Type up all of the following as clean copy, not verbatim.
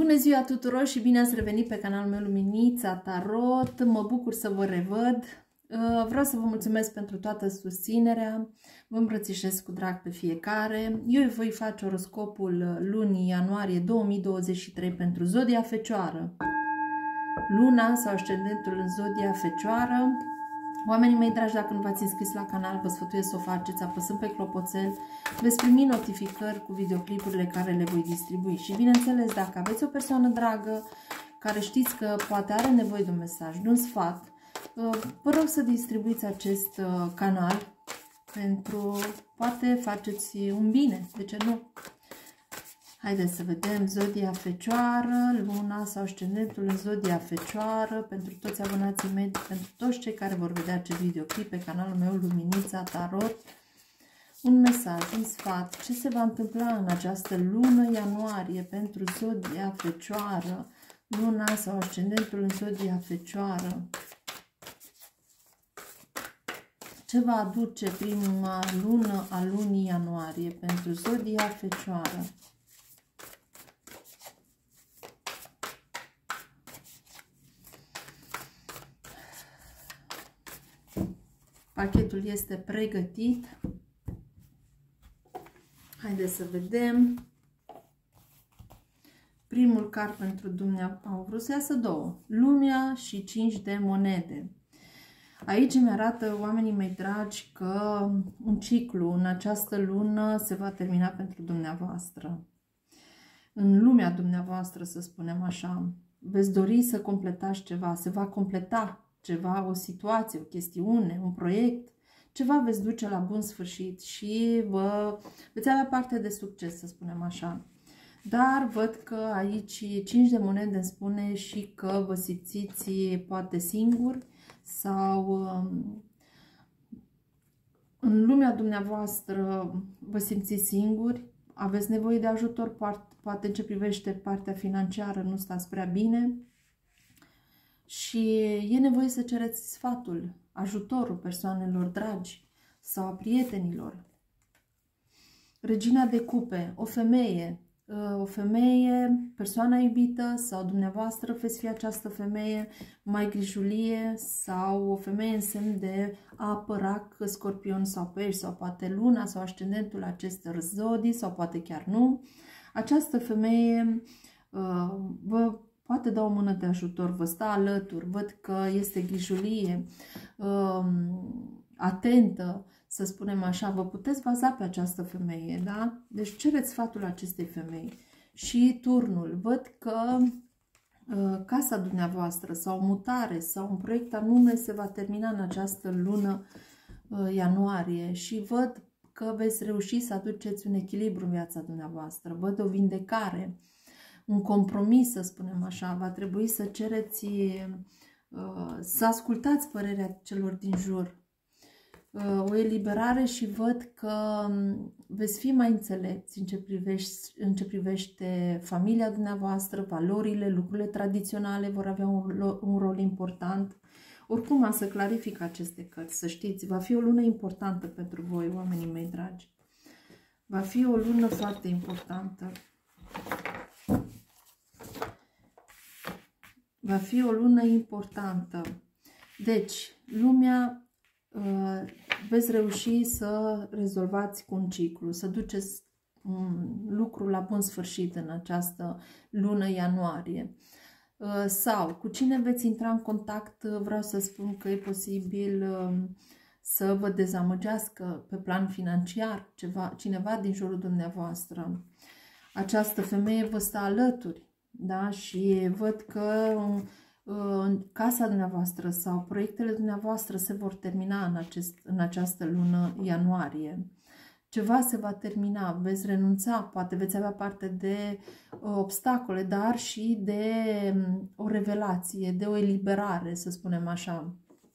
Bună ziua tuturor și bine ați revenit pe canalul meu Luminița Tarot. Mă bucur să vă revăd. Vreau să vă mulțumesc pentru toată susținerea. Vă îmbrățișez cu drag pe fiecare. Eu voi face oroscopul lunii ianuarie 2023 pentru Zodia Fecioară. Luna sau ascendentul în Zodia Fecioară. Oamenii mei dragi, dacă nu v-ați înscris la canal, vă sfătuiesc să o faceți, apăsând pe clopoțel, veți primi notificări cu videoclipurile care le voi distribui. Și bineînțeles, dacă aveți o persoană dragă care știți că poate are nevoie de un mesaj, de un sfat, vă rog să distribuiți acest canal pentru poate faceți un bine, de ce nu? Haideți să vedem Zodia Fecioară, Luna sau ascendentul în Zodia Fecioară, pentru toți abonații mei, pentru toți cei care vor vedea acest videoclip pe canalul meu Luminița Tarot. Un mesaj, un sfat, ce se va întâmpla în această lună ianuarie pentru Zodia Fecioară, Luna sau ascendentul în Zodia Fecioară. Ce va aduce prima lună a lunii ianuarie pentru Zodia Fecioară? Pachetul este pregătit. Haideți să vedem. Primul card pentru dumneavoastră, au vrut să iasă două. Lumea și 5 de monede. Aici îmi arată, oamenii mei dragi, că un ciclu în această lună se va termina pentru dumneavoastră. În lumea dumneavoastră, să spunem așa, veți dori să completați ceva, se va completa ceva, o situație, o chestiune, un proiect, ceva veți duce la bun sfârșit și veți avea parte de succes, să spunem așa. Dar văd că aici 5 de monede îmi spune și că vă simțiți poate singuri sau în lumea dumneavoastră vă simțiți singuri, aveți nevoie de ajutor, poate în ce privește partea financiară nu stați prea bine. Și e nevoie să cereți sfatul, ajutorul persoanelor dragi sau a prietenilor. Regina de cupe, o femeie, persoana iubită sau dumneavoastră veți fi această femeie mai grijulie sau o femeie în semn de apă, rac, scorpion sau pești sau poate luna sau ascendentul acestor zodii sau poate chiar nu. Această femeie vă poate da o mână de ajutor, vă stă alături, văd că este grijulie, atentă, să spunem așa, vă puteți baza pe această femeie, da? Deci cereți sfatul acestei femei. Și turnul, văd că casa dumneavoastră sau mutare sau un proiect anume se va termina în această lună ianuarie și văd că veți reuși să aduceți un echilibru în viața dumneavoastră, văd o vindecare, un compromis, să spunem așa, va trebui să cereți, să ascultați părerea celor din jur, o eliberare și văd că veți fi mai înțelepți în ce privește familia dumneavoastră, valorile, lucrurile tradiționale vor avea un rol important. Oricum am să clarific aceste cărți, să știți, va fi o lună importantă pentru voi, oamenii mei dragi. Va fi o lună foarte importantă. Va fi o lună importantă. Deci, lumea, veți reuși să rezolvați cu un ciclu, să duceți un lucru la bun sfârșit în această lună ianuarie. Sau, cu cine veți intra în contact, vreau să spun că e posibil să vă dezamăgească pe plan financiar cineva din jurul dumneavoastră. Această femeie vă stă alături. Da? Și văd că casa dumneavoastră sau proiectele dumneavoastră se vor termina în această lună ianuarie. Ceva se va termina, veți renunța, poate veți avea parte de obstacole, dar și de o revelație, de o eliberare, să spunem așa.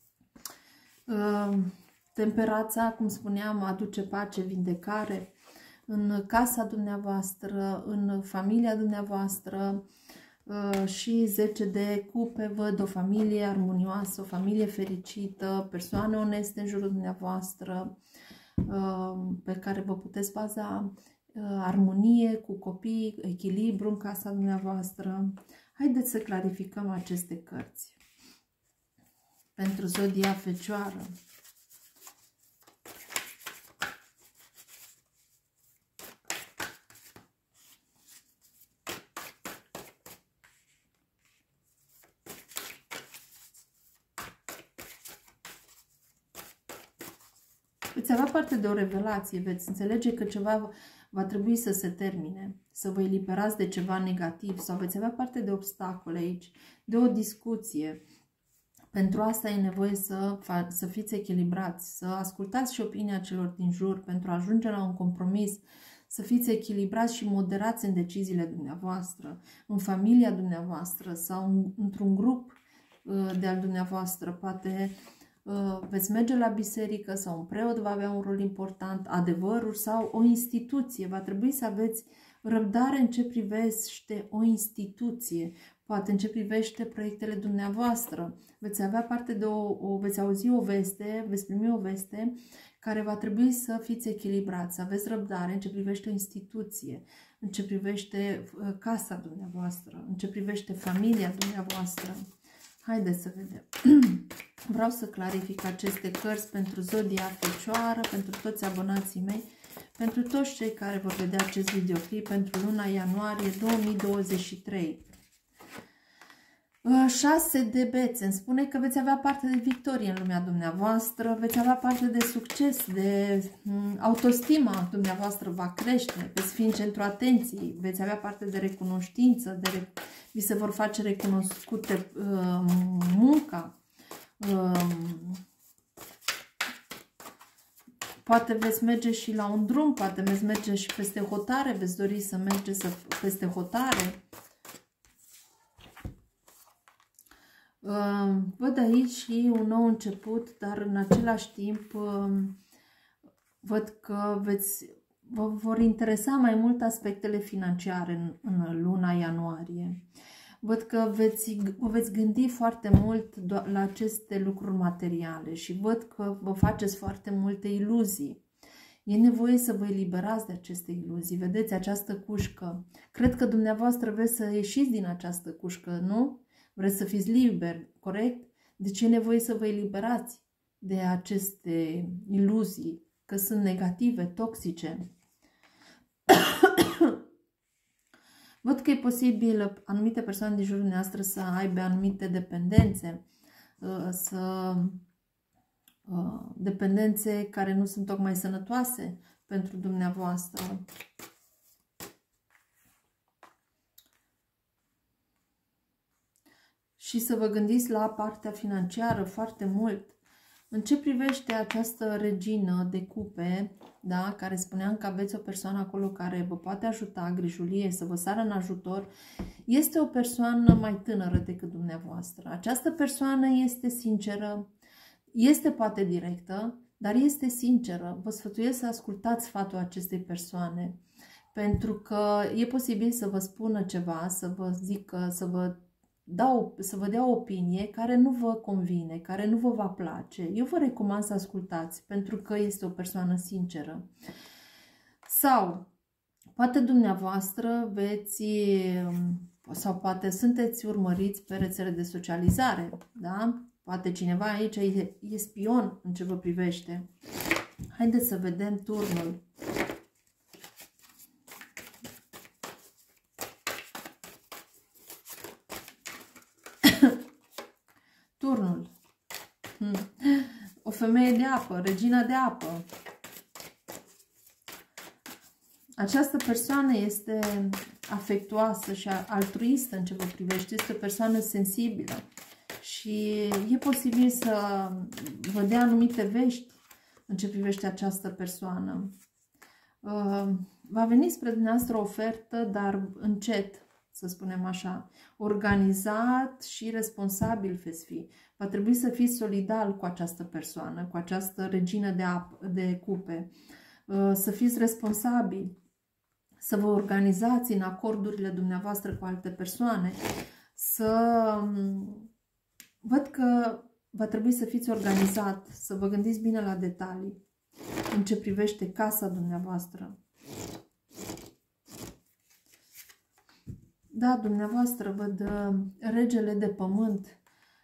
Temperața, cum spuneam, aduce pace, vindecare în casa dumneavoastră, în familia dumneavoastră și 10 de cupe, văd o familie armonioasă, o familie fericită, persoane oneste în jurul dumneavoastră pe care vă puteți baza, armonie cu copii, echilibru în casa dumneavoastră. Haideți să clarificăm aceste cărți. Pentru zodia Fecioară. Veți avea parte de o revelație, veți înțelege că ceva va trebui să se termine, să vă eliberați de ceva negativ sau veți avea parte de obstacole aici, de o discuție. Pentru asta e nevoie să fiți echilibrați, să ascultați și opinia celor din jur pentru a ajunge la un compromis, să fiți echilibrați și moderați în deciziile dumneavoastră, în familia dumneavoastră sau într-un grup de-al dumneavoastră. Poate veți merge la biserică sau un preot va avea un rol important, adevărul sau o instituție. Va trebui să aveți răbdare în ce privește o instituție, poate în ce privește proiectele dumneavoastră. Veți avea parte de veți auzi o veste, veți primi o veste care va trebui să fiți echilibrați, să aveți răbdare în ce privește o instituție, în ce privește casa dumneavoastră, în ce privește familia dumneavoastră. Haideți să vedem. Vreau să clarific aceste cărți pentru zodia Fecioară, pentru toți abonații mei, pentru toți cei care vor vedea acest videoclip pentru luna ianuarie 2023. 6 de bețe îmi spune că veți avea parte de victorie în lumea dumneavoastră, veți avea parte de succes, de autostima dumneavoastră va crește, veți fi în centru atenției, veți avea parte de recunoștință, vi se vor face recunoscute munca, poate veți merge și la un drum, poate veți merge și peste hotare, veți dori să mergeți peste hotare. Văd aici și un nou început, dar în același timp văd că vă vor interesa mai mult aspectele financiare în luna ianuarie. Văd că vă veți gândi foarte mult la aceste lucruri materiale și văd că vă faceți foarte multe iluzii. E nevoie să vă eliberați de aceste iluzii. Vedeți această cușcă? Cred că dumneavoastră vreți să ieșiți din această cușcă, nu? Vreți să fiți liberi, corect? Deci e nevoie să vă eliberați de aceste iluzii, că sunt negative, toxice. Văd că e posibil anumite persoane din jurul noastră să aibă anumite dependențe, dependențe care nu sunt tocmai sănătoase pentru dumneavoastră. Și să vă gândiți la partea financiară foarte mult. În ce privește această regină de cupe, da, care spuneam că aveți o persoană acolo care vă poate ajuta, grijulie, să vă sară în ajutor, este o persoană mai tânără decât dumneavoastră. Această persoană este sinceră, este poate directă, dar este sinceră. Vă sfătuiesc să ascultați sfatul acestei persoane, pentru că e posibil să vă spună ceva, să vă zică, să vă dea o opinie care nu vă convine, care nu vă va place. Eu vă recomand să ascultați, pentru că este o persoană sinceră. Sau, poate dumneavoastră sau poate sunteți urmăriți pe rețele de socializare, da? Poate cineva aici e spion în ce vă privește. Haideți să vedem turnul. Turnul. O femeie de apă, regina de apă. Această persoană este afectuoasă și altruistă în ce vă privește. Este o persoană sensibilă și e posibil să vă dea anumite vești în ce privește această persoană. Va veni spre dumneavoastră o ofertă, dar încet, să spunem așa, organizat și responsabil veți fi. Va trebui să fiți solidari cu această persoană, cu această regină de cupe, să fiți responsabili, să vă organizați în acordurile dumneavoastră cu alte persoane, văd că va trebui să fiți organizat, să vă gândiți bine la detalii în ce privește casa dumneavoastră. Da, dumneavoastră văd regele de pământ.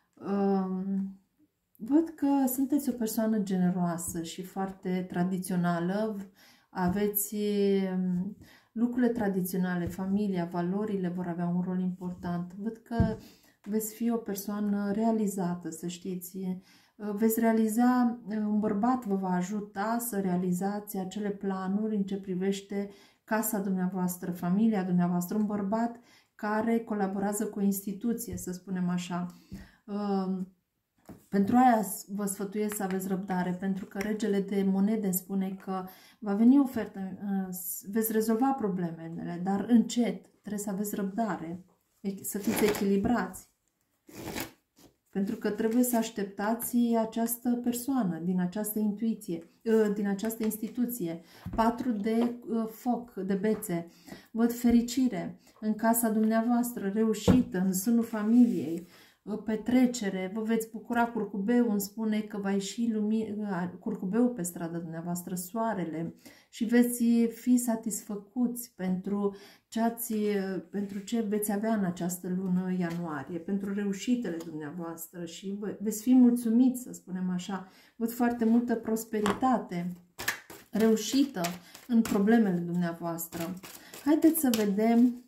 Văd că sunteți o persoană generoasă și foarte tradițională. Aveți lucrurile tradiționale, familia, valorile vor avea un rol important. Văd că veți fi o persoană realizată, să știți. Veți realiza, un bărbat vă va ajuta să realizați acele planuri în ce privește casa dumneavoastră, familia dumneavoastră, un bărbat care colaborează cu o instituție, să spunem așa. Pentru aia vă sfătuiesc să aveți răbdare, pentru că regele de monede spune că va veni ofertă, veți rezolva problemele, dar încet, trebuie să aveți răbdare, să fiți echilibrați. Pentru că trebuie să așteptați această persoană din această intuiție, din această instituție. 4 de foc, de bețe. Văd fericire în casa dumneavoastră, reușită, în sânul familiei, petrecere, vă veți bucura. Curcubeul îmi spune că va ieși curcubeul pe stradă dumneavoastră, soarele, și veți fi satisfăcuți pentru ce veți avea în această lună ianuarie, pentru reușitele dumneavoastră și veți fi mulțumiți, să spunem așa. Văd foarte multă prosperitate, reușită în problemele dumneavoastră. Haideți să vedem.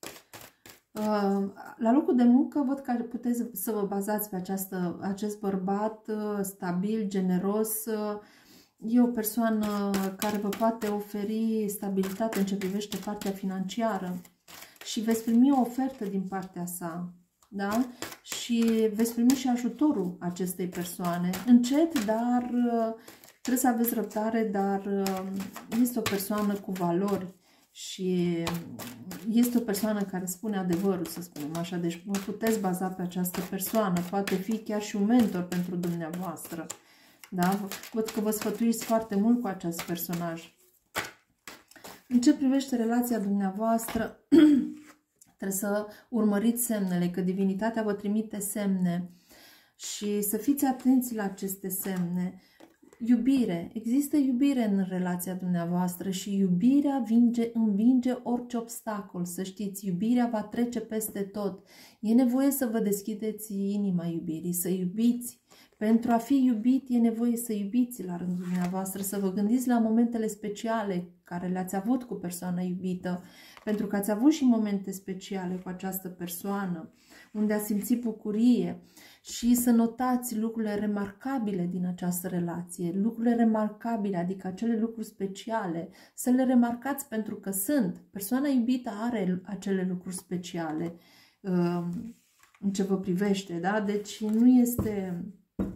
La locul de muncă văd că puteți să vă bazați pe acest bărbat stabil, generos. E o persoană care vă poate oferi stabilitate în ce privește partea financiară și veți primi o ofertă din partea sa, da? Și veți primi și ajutorul acestei persoane. Încet, dar trebuie să aveți răbdare, dar este o persoană cu valori. Și este o persoană care spune adevărul, să spunem așa, deci vă puteți baza pe această persoană, poate fi chiar și un mentor pentru dumneavoastră, da? Văd că vă sfătuiți foarte mult cu acest personaj. În ce privește relația dumneavoastră, trebuie să urmăriți semnele, că divinitatea vă trimite semne și să fiți atenți la aceste semne. Iubire. Există iubire în relația dumneavoastră și iubirea învinge orice obstacol. Să știți, iubirea va trece peste tot. E nevoie să vă deschideți inima iubirii, să iubiți. Pentru a fi iubit e nevoie să iubiți la rândul dumneavoastră, să vă gândiți la momentele speciale care le-ați avut cu persoana iubită, pentru că ați avut și momente speciale cu această persoană, unde ați simțit bucurie. Și să notați lucrurile remarcabile din această relație, lucrurile remarcabile, adică acele lucruri speciale, să le remarcați pentru că sunt. Persoana iubită are acele lucruri speciale în ce vă privește, da? Deci nu este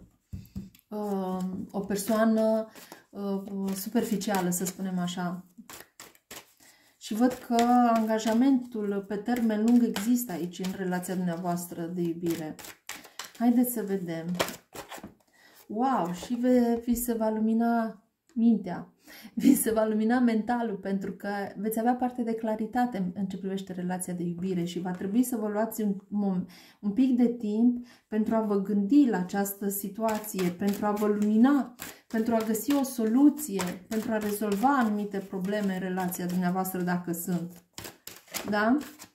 o persoană superficială, să spunem așa. Și văd că angajamentul pe termen lung există aici în relația dumneavoastră de iubire. Haideți să vedem. Wow! Și vi se va lumina mintea. Vi se va lumina mentalul, pentru că veți avea parte de claritate în ce privește relația de iubire și va trebui să vă luați un pic de timp pentru a vă gândi la această situație, pentru a vă lumina, pentru a găsi o soluție, pentru a rezolva anumite probleme în relația dumneavoastră, dacă sunt. Da?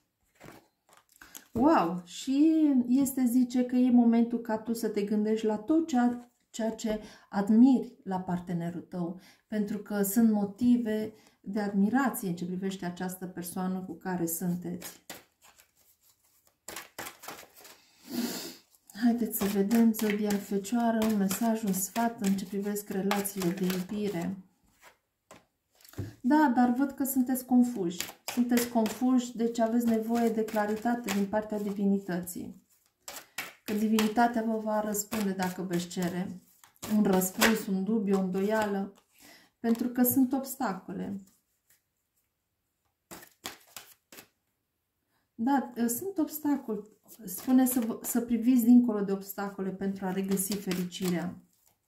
Wow! Și zice că e momentul ca tu să te gândești la tot ceea ce admiri la partenerul tău, pentru că sunt motive de admirație în ce privește această persoană cu care sunteți. Haideți să vedem Zodia Fecioară, un mesaj, un sfat în ce privesc relațiile de iubire. Da, dar văd că sunteți confuși. Sunteți confuși, deci aveți nevoie de claritate din partea divinității. Că divinitatea vă va răspunde dacă veți cere un răspuns, un dubiu, o îndoială, pentru că sunt obstacole. Da, sunt obstacole. Spune să priviți dincolo de obstacole pentru a regăsi fericirea.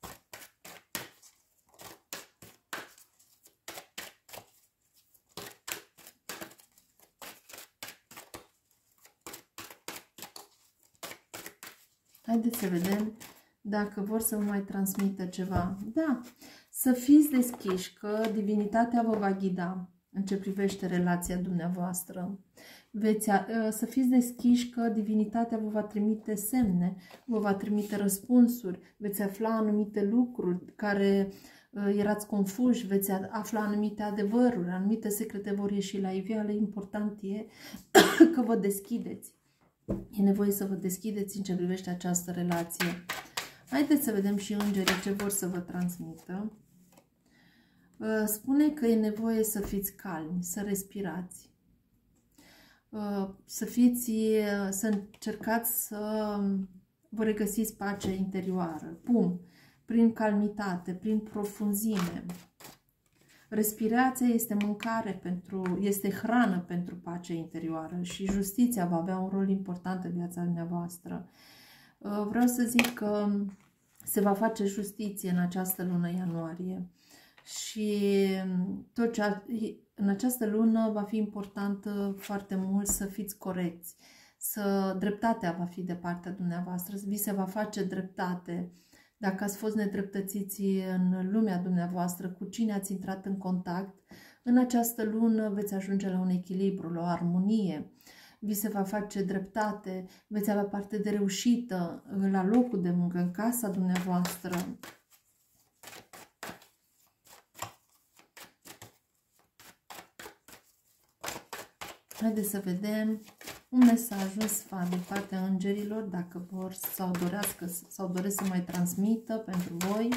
Haideți să vedem dacă vor să vă mai transmită ceva. Da, să fiți deschiși, că divinitatea vă va ghida în ce privește relația dumneavoastră. Să fiți deschiși că divinitatea vă va trimite semne, vă va trimite răspunsuri, veți afla anumite lucruri care erați confuși, veți afla anumite adevăruri, anumite secrete vor ieși la iveală. Important e că vă deschideți. E nevoie să vă deschideți în ce privește această relație. Haideți să vedem și îngerii ce vor să vă transmită. Spune că e nevoie să fiți calmi, să respirați. Să încercați să vă regăsiți pacea interioară. Pum! Prin calmitate, prin profunzime. Respirația este mâncare este hrană pentru pacea interioară și justiția va avea un rol important în viața dumneavoastră. Vreau să zic că se va face justiție în această lună ianuarie și în această lună va fi important foarte mult să fiți corecți, dreptatea va fi de partea dumneavoastră, vi se va face dreptate. Dacă ați fost nedreptățiți în lumea dumneavoastră, cu cine ați intrat în contact, în această lună veți ajunge la un echilibru, la o armonie. Vi se va face dreptate, veți avea parte de reușită la locul de muncă, în casa dumneavoastră. Haideți să vedem un mesaj, un sfat din partea îngerilor, dacă vor sau doresc să mai transmită pentru voi.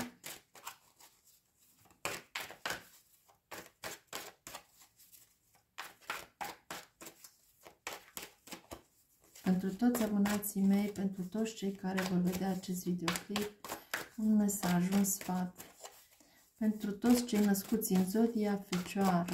Pentru toți abonații mei, pentru toți cei care vor vedea acest videoclip, un mesaj, un sfat. Pentru toți cei născuți în zodia Fecioară.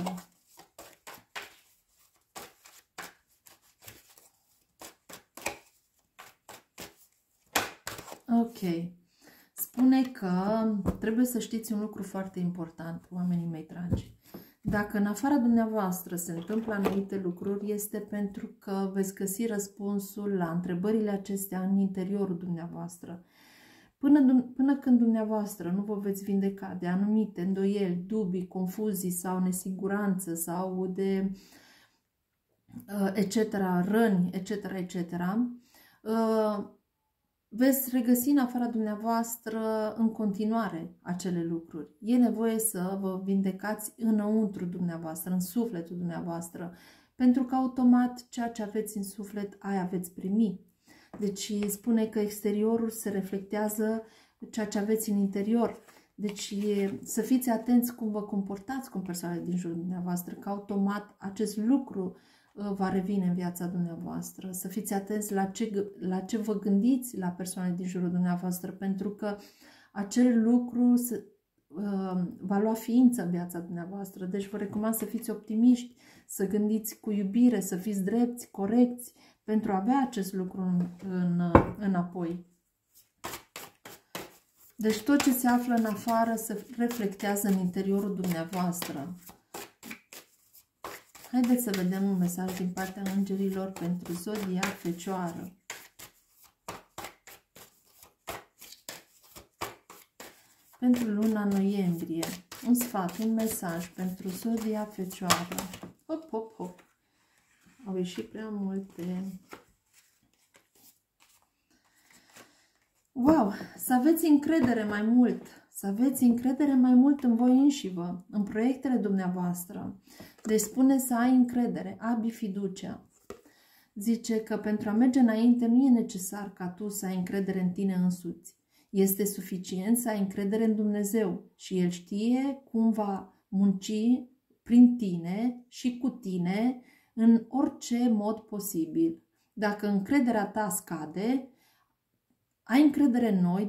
Ok. Spune că trebuie să știți un lucru foarte important, oamenii mei dragi. Dacă în afara dumneavoastră se întâmplă anumite lucruri, este pentru că veți găsi răspunsul la întrebările acestea în interiorul dumneavoastră. Până când dumneavoastră nu vă veți vindeca de anumite îndoieli, dubii, confuzii sau nesiguranță sau de etc., răni, etc., veți regăsi în afara dumneavoastră în continuare acele lucruri. E nevoie să vă vindecați înăuntru dumneavoastră, în sufletul dumneavoastră, pentru că automat ceea ce aveți în suflet, aia veți primi. Deci spune că exteriorul se reflectează ceea ce aveți în interior. Deci să fiți atenți cum vă comportați cu persoanele din jurul dumneavoastră, că automat acest lucru va revine în viața dumneavoastră. Să fiți atenți la ce vă gândiți la persoane din jurul dumneavoastră, pentru că acel lucru va lua ființă în viața dumneavoastră. Deci vă recomand să fiți optimiști, să gândiți cu iubire, să fiți drepți, corecți, pentru a avea acest lucru înapoi. Deci tot ce se află în afară se reflectează în interiorul dumneavoastră. Haideți să vedem un mesaj din partea îngerilor pentru zodia Fecioară. Pentru luna noiembrie, un sfat, un mesaj pentru zodia Fecioară. Hop, hop, hop. Au ieșit prea multe. Wow! Să aveți încredere mai mult. Să aveți încredere mai mult în voi înșivă, în proiectele dumneavoastră. Deci spune să ai încredere, abi fiducia. Zice că pentru a merge înainte nu e necesar ca tu să ai încredere în tine însuți. Este suficient să ai încredere în Dumnezeu și El știe cum va munci prin tine și cu tine în orice mod posibil. Dacă încrederea ta scade, ai încredere în noi,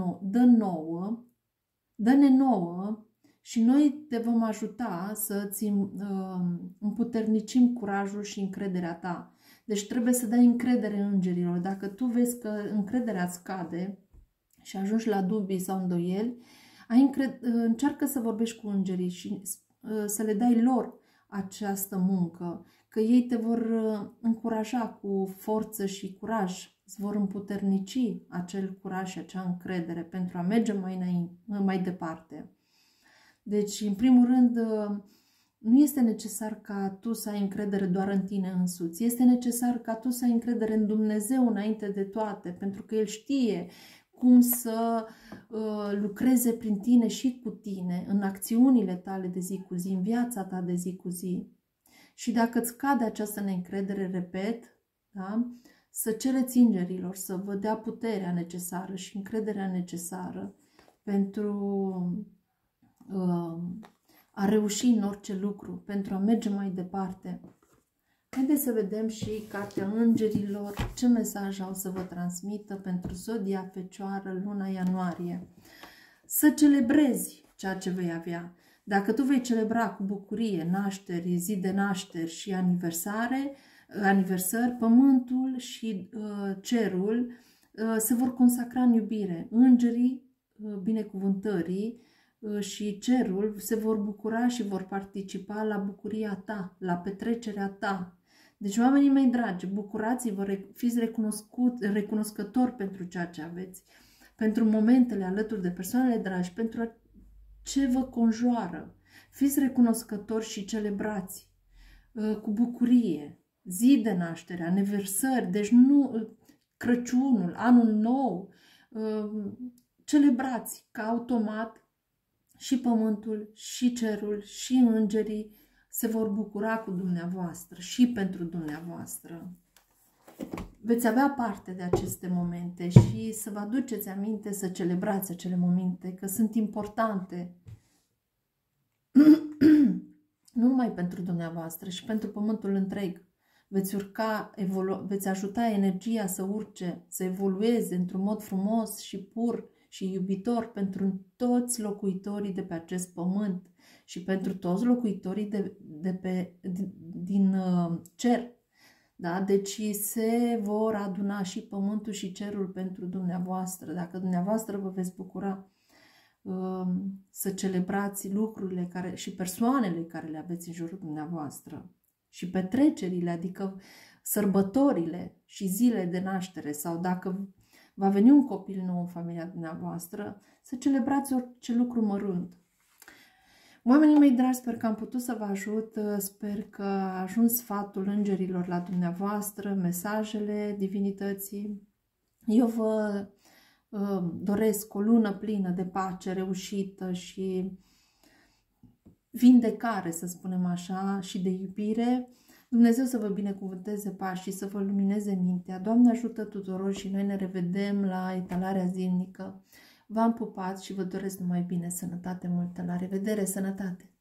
dă-ne nouă și noi te vom ajuta să-ți împuternicim curajul și încrederea ta. Deci trebuie să dai încredere în îngerilor. Dacă tu vezi că încrederea scade și ajungi la dubii sau îndoieli, încearcă să vorbești cu îngerii și să le dai lor această muncă, că ei te vor încuraja cu forță și curaj, îți vor împuternici acel curaj și acea încredere pentru a merge mai departe. Deci, în primul rând, Nu este necesar ca tu să ai încredere doar în tine însuți. Este necesar ca tu să ai încredere în Dumnezeu înainte de toate, pentru că El știe cum să lucreze prin tine și cu tine, în acțiunile tale de zi cu zi, în viața ta de zi cu zi. Și dacă îți cade această neîncredere, repet, da? Să cereți îngerilor să vă dea puterea necesară și încrederea necesară pentru a reuși în orice lucru, pentru a merge mai departe. Haideți să vedem și Cartea Îngerilor, ce mesaj au să vă transmită pentru Zodia Fecioară, luna ianuarie. Să celebrezi ceea ce vei avea. Dacă tu vei celebra cu bucurie nașteri, zi de nașteri și aniversări, pământul și cerul se vor consacra în iubire. Îngerii binecuvântării și cerul se vor bucura și vor participa la bucuria ta, la petrecerea ta. Deci, oamenii mei dragi, bucurați-vă, fiți recunoscători pentru ceea ce aveți, pentru momentele alături de persoanele dragi, pentru ce vă conjoară. Fiți recunoscători și celebrați cu bucurie zi de naștere, aniversări, deci nu Crăciunul, Anul Nou, celebrați ca automat și pământul, și cerul, și îngerii se vor bucura cu dumneavoastră și pentru dumneavoastră. Veți avea parte de aceste momente și să vă aduceți aminte să celebrați acele momente, că sunt importante. Nu numai pentru dumneavoastră, și pentru pământul întreg. Veți ajuta energia să urce, să evolueze într-un mod frumos și pur și iubitor pentru toți locuitorii de pe acest pământ și pentru toți locuitorii din cer. Da? Deci se vor aduna și pământul și cerul pentru dumneavoastră. Dacă dumneavoastră vă veți bucura să celebrați lucrurile și persoanele care le aveți în jurul dumneavoastră și petrecerile, adică sărbătorile și zile de naștere, sau dacă va veni un copil nou în familia dumneavoastră, să celebrați orice lucru mărunt. Oamenii mei dragi, sper că am putut să vă ajut, sper că a ajuns sfatul îngerilor la dumneavoastră, mesajele divinității. Eu vă doresc o lună plină de pace, reușită și vindecare, să spunem așa, și de iubire. Dumnezeu să vă binecuvânteze pașii, să vă lumineze mintea. Doamne ajută tuturor și noi ne revedem la etalarea zilnică. V-am pupat și vă doresc numai bine, sănătate multă. La revedere, sănătate!